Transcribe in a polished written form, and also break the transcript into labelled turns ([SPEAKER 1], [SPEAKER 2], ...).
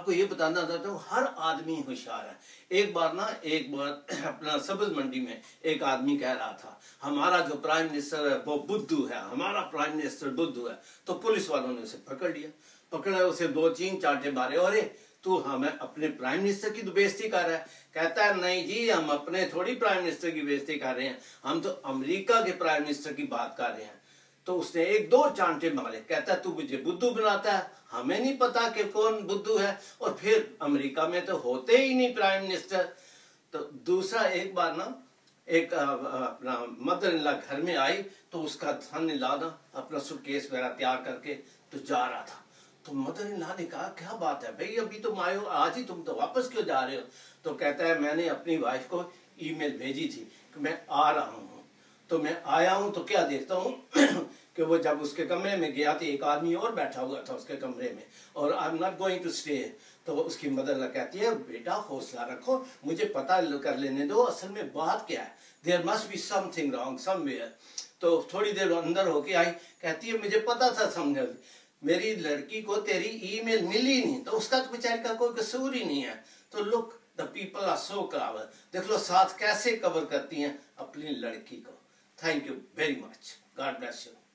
[SPEAKER 1] आपको ये बताना चाहता हूँ, हर आदमी होशियार है। एक बार अपना सब्ज मंडी में एक आदमी कह रहा था हमारा जो प्राइम मिनिस्टर है वो बुद्धू है, हमारा प्राइम मिनिस्टर बुद्धू है। तो पुलिस वालों ने उसे पकड़ लिया, पकड़ा, उसे 2-3 चांटे मारे। अरे तू हमें अपने प्राइम मिनिस्टर की तो बेइज्जती कर रहा है। कहता है नहीं जी, हम अपने थोड़ी प्राइम मिनिस्टर की बेइज्जती कर रहे हैं, हम तो अमेरिका के प्राइम मिनिस्टर की बात कर रहे हैं। तो उसने 1-2 चांटे मारे। कहता है तू मुझे बुद्धू बनाता है, हमें नहीं पता कि कौन बुद्धू है, और फिर अमेरिका में तो होते ही नहीं प्राइम मिनिस्टर। तो दूसरा, एक बार ना एक अपना मदर इन लॉ घर में आई, तो उसका सन इन लॉ ना अपना सूटकेस वगैरह तैयार करके तो जा रहा था। तो मदर इन लॉ ने कहा क्या बात है भाई, अभी तुम आए हो, आज ही तुम तो वापस क्यों जा रहे हो? तो कहता है मैंने अपनी वाइफ को ईमेल भेजी थी कि मैं आ रहा हूँ, तो मैं आया हूँ तो क्या देखता हूँ कि वो जब उसके कमरे में गया तो एक आदमी और बैठा हुआ था उसके कमरे में, और I am not going to stay. तो उसकी मदर कहती है बेटा हौसला रखो, मुझे पता कर लेने दो असल में बात क्या है, there must be something wrong somewhere. तो थोड़ी देर अंदर होके आई, कहती है मुझे पता था, समझ मेरी लड़की को तेरी ईमेल मिली नहीं, तो उसका तो बेचारी का कोई कसूर ही नहीं है। तो look the people are so clever, देख लो साथ कैसे कवर करती हैं अपनी लड़की को। Thank you very much, God bless you.